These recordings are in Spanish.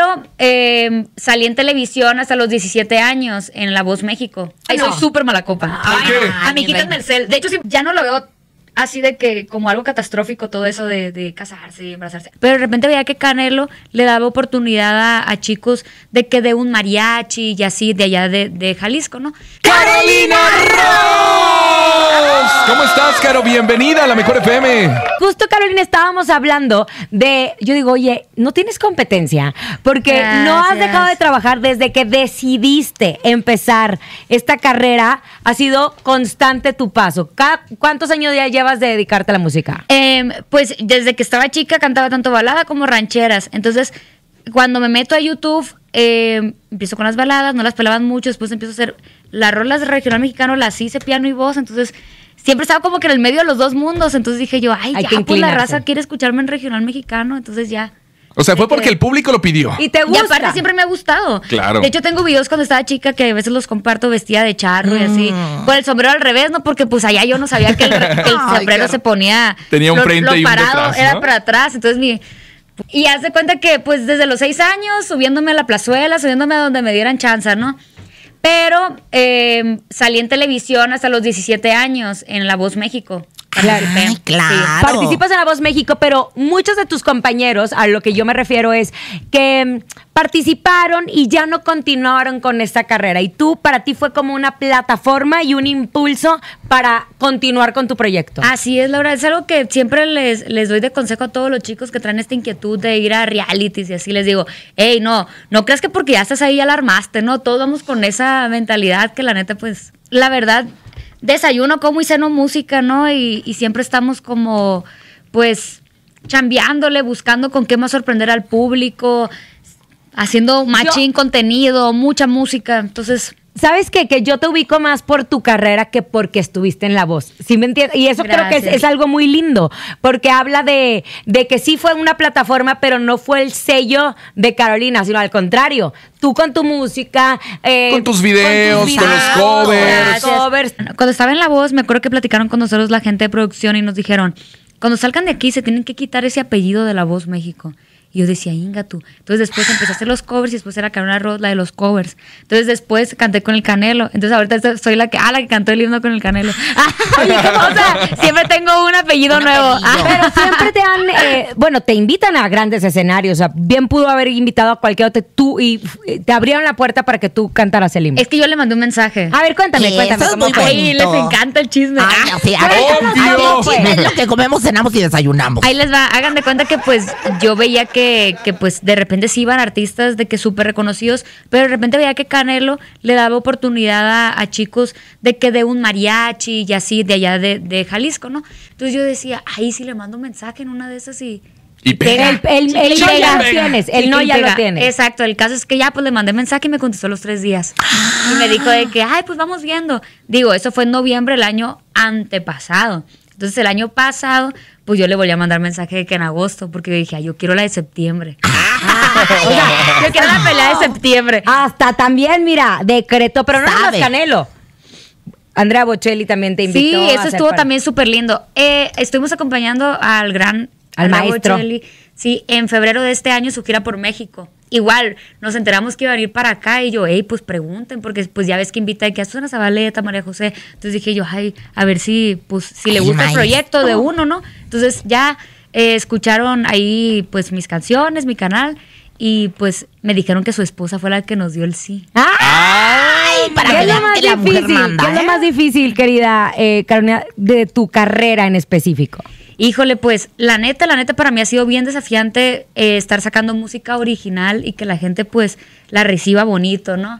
Pero salí en televisión hasta los 17 años en La Voz México. Ahí soy súper mala copa. Amiguita en Mercel. De hecho, sí, ya no lo veo así de que como algo catastrófico todo eso de casarse y embarazarse. Pero de repente veía que Canelo le daba oportunidad a chicos de que de un mariachi y así de allá de Jalisco, ¿no? ¡Carolina Ross! ¿Cómo estás, Caro? Bienvenida a La Mejor FM. Justo, Carolina, estábamos hablando de... Yo digo, oye, no tienes competencia porque no has dejado de trabajar desde que decidiste empezar esta carrera. Ha sido constante tu paso. ¿Cuántos años ya llevas de dedicarte a la música? Pues desde que estaba chica cantaba tanto balada como rancheras. Entonces, cuando me meto a YouTube, empiezo con las baladas, no las pelaban mucho. Después empiezo a hacer las rolas de regional mexicano, las hice piano y voz. Entonces, siempre estaba como que en el medio de los dos mundos. Entonces dije yo, ay, ya, pues la raza quiere escucharme en regional mexicano. Entonces ya... O sea, fue porque el público lo pidió. Y te gusta. Y aparte siempre me ha gustado. Claro. De hecho, tengo videos cuando estaba chica que a veces los comparto vestida de charro y así. Con el sombrero al revés, ¿no? Porque pues allá yo no sabía que el sombrero se ponía... Tenía un frente y un parado detrás, ¿no? era para atrás. Entonces y haz de cuenta que pues desde los 6 años, subiéndome a la plazuela, subiéndome a donde me dieran chance, ¿no? Pero salí en televisión hasta los 17 años en La Voz México. Claro. Claro. Sí. Participas en La Voz México, pero muchos de tus compañeros, a lo que yo me refiero es que participaron y ya no continuaron con esta carrera. Y tú, para ti fue como una plataforma y un impulso para continuar con tu proyecto. Así es, Laura. Es algo que siempre les doy de consejo a todos los chicos que traen esta inquietud de ir a realities y así. Les digo, hey, no creas que porque ya estás ahí ya la armaste, ¿no? Todos vamos con esa mentalidad que la neta, pues, la verdad... Desayuno, como y ceno música, ¿no? Y siempre estamos como, pues, chambeándole, buscando con qué más sorprender al público, haciendo matching contenido, mucha música. Entonces... ¿Sabes qué? Que yo te ubico más por tu carrera que porque estuviste en La Voz. ¿Sí me entiendes? Y eso Gracias. creo que es algo muy lindo, porque habla de que sí fue una plataforma, pero no fue el sello de Carolina, sino al contrario. Tú con tu música... con tus videos, con los covers. Cuando estaba en La Voz, me acuerdo que platicaron con nosotros la gente de producción y nos dijeron, cuando salgan de aquí se tienen que quitar ese apellido de La Voz México. Y yo decía, inga tú. Entonces después empecé a hacer los covers y después era Carolina Ross, la de los covers. Entonces después canté con el Canelo. Entonces ahorita soy la que cantó el himno con el Canelo. Oye, ¿cómo? O sea, siempre tengo un apellido nuevo. Pero siempre te han, te invitan a grandes escenarios. O sea, bien pudo haber invitado a cualquier otro. Tú y te abrieron la puerta para que tú cantaras el himno. Es que yo le mandé un mensaje. A ver, cuéntame. ¿Cómo fue? Y les encanta el chisme. Ay, no, sí, a ver, ¡Obvio! es lo que comemos, cenamos y desayunamos. Ahí les va, hagan de cuenta que pues yo veía que pues de repente sí iban artistas de que súper reconocidos, pero de repente veía que Canelo le daba oportunidad a chicos de que de un mariachi y así de allá de Jalisco, ¿no? Entonces yo decía, ahí sí le mando un mensaje en una de esas y pega. El no ya lo tienes, el no ya lo tienes. Exacto, el caso es que ya pues le mandé mensaje y me contestó los 3 días. Y me dijo de que, ay, pues vamos viendo. Digo, eso fue en noviembre del año antepasado. Entonces el año pasado, pues yo le volví a mandar mensaje de que en agosto, porque yo dije, yo quiero la de septiembre. O sea, yo quiero la pelea de septiembre. Hasta también, mira, decretó, pero no nada más Canelo. Andrea Bocelli también te invitó. Sí, eso estuvo también súper lindo. Estuvimos acompañando al maestro Bocelli. Sí, en febrero de este año su gira por México. Igual, nos enteramos que iban a ir para acá y yo, pues pregunten, porque pues ya ves que invita que a Susana Zabaleta, María José. Entonces dije yo, a ver si le gusta el proyecto de uno, ¿no? Entonces ya escucharon ahí pues mis canciones, mi canal, y pues me dijeron que su esposa fue la que nos dio el sí. Ay, para ¿Qué que es lo vean más que la mujer difícil? manda, ¿Qué es lo más difícil, querida Carolina, de tu carrera en específico? Híjole, pues la neta para mí ha sido bien desafiante estar sacando música original y que la gente pues la reciba bonito, ¿no?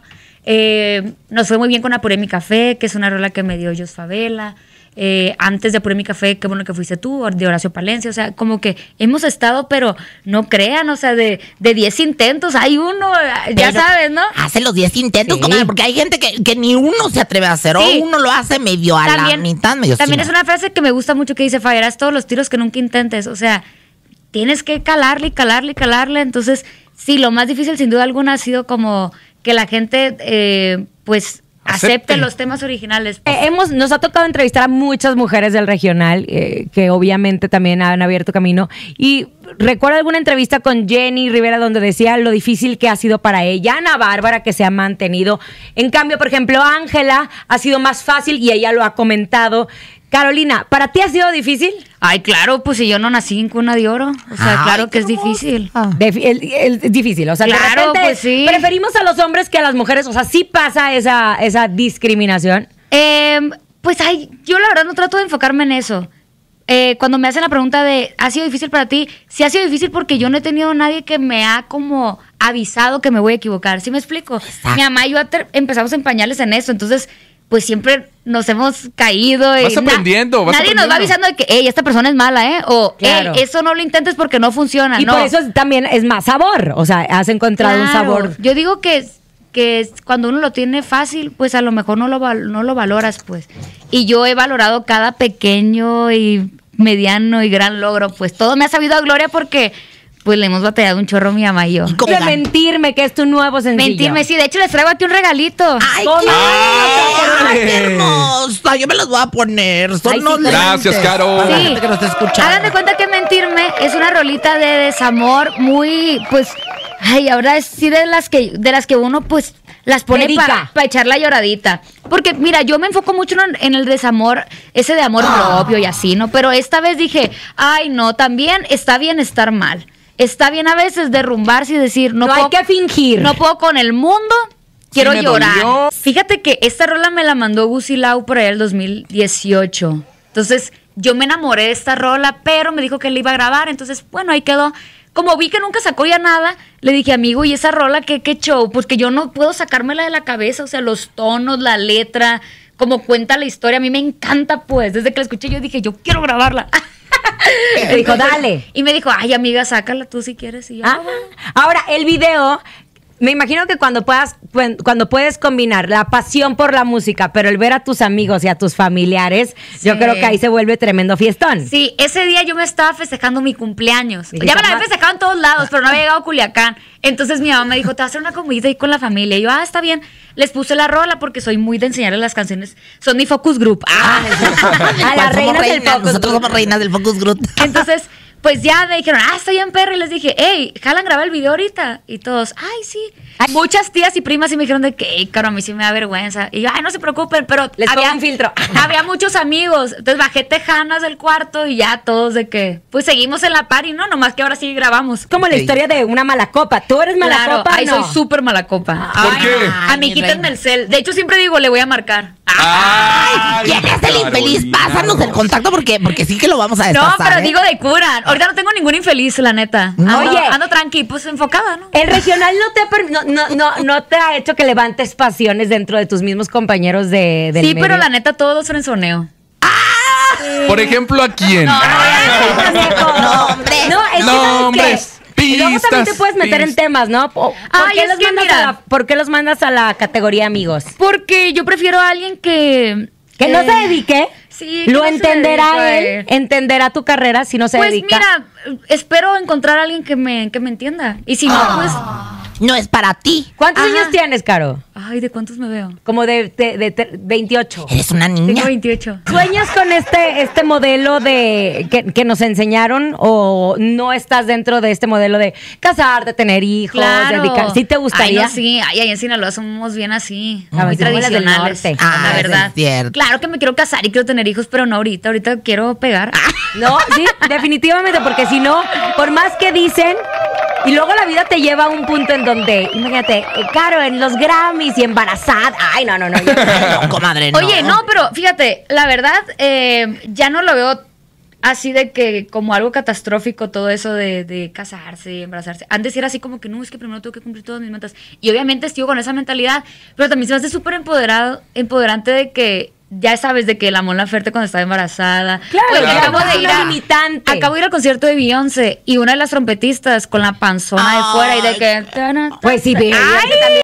Nos fue muy bien con Apuré mi café, que es una rola que me dio Jos Favela. Antes de Apuré mi café, qué bueno que fuiste tú, de Horacio Palencia. O sea, como que hemos estado, pero no crean, o sea, de 10 intentos hay uno, ya sabes, ¿no? Hace los 10 intentos, Sí. comadre, porque hay gente que ni uno se atreve a hacer, Sí. o uno lo hace medio a la mitad, medio También sin. es una frase que me gusta mucho que dice, fallarás todos los tiros que nunca intentes. O sea, tienes que calarle y calarle y calarle. Entonces, sí, lo más difícil sin duda alguna ha sido como que la gente, pues... acepte los temas originales. Nos ha tocado entrevistar a muchas mujeres del regional, que obviamente también han abierto camino. Y recuerdo alguna entrevista con Jenny Rivera donde decía lo difícil que ha sido para ella, Ana Bárbara, que se ha mantenido. En cambio, por ejemplo, Ángela ha sido más fácil y ella lo ha comentado. Carolina, ¿para ti ha sido difícil? Ay, claro, pues si yo no nací en cuna de oro. O sea, claro que es difícil. Es difícil, o sea, claro, de repente pues sí. Preferimos a los hombres que a las mujeres, o sea, sí pasa esa discriminación. Pues yo la verdad no trato de enfocarme en eso. Cuando me hacen la pregunta de ¿ha sido difícil para ti? Sí ha sido difícil porque yo no he tenido nadie que me ha como avisado que me voy a equivocar. ¿Sí me explico? Exacto. Mi mamá y yo empezamos en pañales en eso, entonces pues siempre nos hemos caído. Vas aprendiendo, nadie nos va avisando de que, esta persona es mala, ¿eh? O, claro, eso no lo intentes porque no funciona. Y no. por eso también es más sabor. O sea, has encontrado un sabor. Yo digo que cuando uno lo tiene fácil, pues a lo mejor no lo valoras, pues. Y yo he valorado cada pequeño y mediano y gran logro. Pues todo me ha sabido a gloria porque pues le hemos batallado un chorro mi mamá y yo. De Mentirme, que es tu nuevo sencillo. Mentirme, sí. De hecho, les traigo aquí un regalito. ¡Ay, qué hermosa! Yo me los voy a poner. Son unos gracias, Caro. Para la gente que nos está escuchando. Hagan de cuenta que Mentirme es una rolita de desamor muy, pues... Ay, ahora sí de las que uno, pues, las pone para echar la lloradita. Porque, mira, yo me enfoco mucho en el desamor, ese de amor propio y así, ¿no? Pero esta vez dije, ay, no, también está bien estar mal. Está bien a veces derrumbarse y decir, no puedo, hay que fingir. No puedo con el mundo, quiero llorar. Dolió. Fíjate que esta rola me la mandó Gusi Lau por ahí el 2018. Entonces, yo me enamoré de esta rola, pero me dijo que le iba a grabar. Entonces, bueno, ahí quedó. Como vi que nunca sacó ya nada, le dije, amigo, ¿y esa rola qué show? Pues que yo no puedo sacármela de la cabeza, o sea, los tonos, la letra, como cuenta la historia, a mí me encanta, pues. Desde que la escuché yo dije, yo quiero grabarla. Me dijo, dale. Y me dijo, ay, amiga, sácala tú si quieres. Y yo, Ahora, el video... Me imagino que cuando puedes combinar la pasión por la música, pero el ver a tus amigos y a tus familiares, sí, yo creo que ahí se vuelve tremendo fiestón. Sí, ese día yo me estaba festejando mi cumpleaños. Ya me la había festejado en todos lados, pero no había llegado a Culiacán. Entonces mi mamá me dijo, te vas a hacer una comidita ahí con la familia. Y yo, está bien. Les puse la rola porque soy muy de enseñarles las canciones. Son mi focus group. A las reinas del focus group. Nosotros somos reinas del focus group. Entonces... Pues ya me dijeron, está bien, perro. Y les dije, hey, ¿jalan grabar el video ahorita? Y todos, ay, sí. Muchas tías y primas sí me dijeron de que, caro, a mí sí me da vergüenza. Y yo, ay, no se preocupen, pero les pongo un filtro. Había muchos amigos. Entonces bajé tejanas del cuarto y ya todos de que, pues seguimos en la party, ¿no? Nomás que ahora sí grabamos. Como la historia de una mala copa. ¿Tú eres mala copa? Ay, soy súper mala copa. ¿Por qué? A mí quítenme el cel. De hecho, siempre digo, le voy a marcar. ¿Quién es el infeliz? Pásanos el contacto porque sí que lo vamos a destazar. No, pero digo de cura. Ahorita no tengo ningún infeliz, la neta. Oye, ando tranqui, pues enfocada, ¿no? El regional no te ha hecho que levantes pasiones dentro de tus mismos compañeros del sí, medio. Pero la neta, todos frenzoneo. Por ejemplo, ¿a quién? No, hombre. No, hombres. Y luego también te puedes meter en temas, ¿no? ¿Por qué los mandas a la categoría amigos? Porque yo prefiero a alguien que no se dedique. Sí, lo entenderá él, entenderá tu carrera si no se dedica. Pues mira, espero encontrar a alguien que me entienda. Y si no, pues... No es para ti. ¿Cuántos años tienes, Caro? Ay, ¿de cuántos me veo? Como de 28. Eres una niña. Tengo 28. ¿Sueñas con este modelo de que nos enseñaron o no estás dentro de este modelo de casarte, tener hijos, dedicar? ¿Sí te gustaría? Ay, no, sí. Ay, en Sinaloa somos bien así. Muy tradicionales. La verdad. Es cierto. Claro que me quiero casar y quiero tener hijos, pero no ahorita. Ahorita quiero pegar. No, sí, definitivamente, porque si no, por más que dicen... Y luego la vida te lleva a un punto en donde, imagínate, Caro, en los Grammys y embarazada. Ay, no. No, comadre, no. Oye, no, pero fíjate, la verdad, ya no lo veo así de que como algo catastrófico todo eso de casarse y embarazarse. Antes era así como que no, es que primero tengo que cumplir todas mis metas. Y obviamente sigo con esa mentalidad, pero también se me hace súper empoderante de que ya sabes de que la Mon Laferte cuando estaba embarazada. Claro, acabo de ir al concierto de Beyoncé y una de las trompetistas con la panzona de fuera y de que... Pues sí,